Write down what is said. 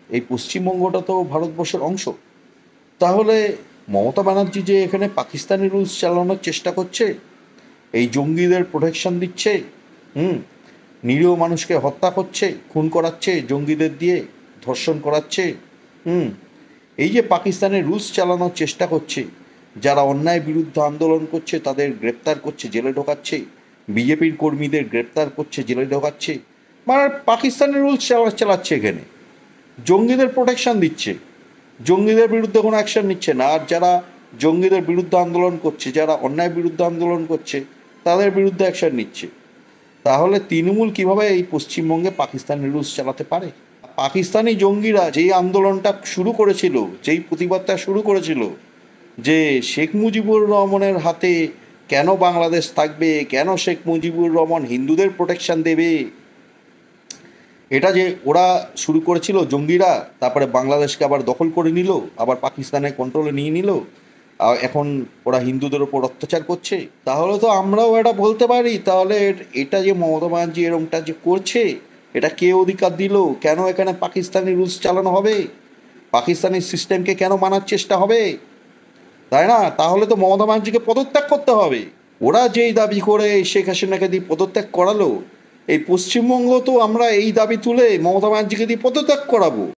এই পশ্চিমবঙ্গটা তো ভারতবর্ষের অংশ। তাহলে মমতা ব্যানার্জি যে এখানে পাকিস্তানি রুলস চালানোর চেষ্টা করছে, এই জঙ্গিদের প্রোটেকশন দিচ্ছে, হুম, নিরীহ মানুষকে হত্যা করছে, খুন করাচ্ছে জঙ্গিদের দিয়ে, ধর্ষণ করাচ্ছে, হুম, এই যে পাকিস্তানের রুলস চালানোর চেষ্টা করছে, যারা অন্যায় বিরুদ্ধে আন্দোলন করছে তাদের গ্রেপ্তার করছে, জেলে ঢোকাচ্ছে, বিজেপির কর্মীদের গ্রেপ্তার করছে, জেলে ঢোকাচ্ছে, মানে পাকিস্তানের রুলস চালাচ্ছে এখানে, জঙ্গিদের প্রোটেকশন দিচ্ছে, জঙ্গিদের বিরুদ্ধে কোনো অ্যাকশন নিচ্ছে না। আর যারা জঙ্গিদের বিরুদ্ধে আন্দোলন করছে, যারা অন্যায় বিরুদ্ধে আন্দোলন করছে, তাদের বিরুদ্ধে অ্যাকশন নিচ্ছে। তাহলে তৃণমূল কিভাবে এই পশ্চিমবঙ্গে পাকিস্তানি রুলস চালাতে পারে? পাকিস্তানি জঙ্গিরা যেই আন্দোলনটা শুরু করেছিল, যেই প্রতিবাদটা শুরু করেছিল, যে শেখ মুজিবুর রহমানের হাতে কেন বাংলাদেশ থাকবে, কেন শেখ মুজিবুর রহমান হিন্দুদের প্রোটেকশন দেবে, এটা যে ওরা শুরু করেছিল জঙ্গিরা, তারপরে বাংলাদেশকে আবার দখল করে নিল, আবার পাকিস্তানের কন্ট্রোলে নিয়ে নিল, আর এখন ওরা হিন্দুদের ওপর অত্যাচার করছে। তাহলে তো আমরাও এটা বলতে পারি, তাহলে এটা যে মমতা ব্যানার্জি এরমটা যে করছে, এটা কে অধিকার দিল? কেন এখানে পাকিস্তানি রুলস চালানো হবে? পাকিস্তানি সিস্টেমকে কেন মানার চেষ্টা হবে? তাই না? তাহলে তো মমতা ব্যানার্জিকে পদত্যাগ করতে হবে। ওরা যেই দাবি করে শেখ হাসিনাকে দিয়ে পদত্যাগ করালো, এই পশ্চিমবঙ্গ তো আমরা এই দাবি তুলে মমতা ব্যানার্জিকে দিয়ে পদত্যাগ করাবো।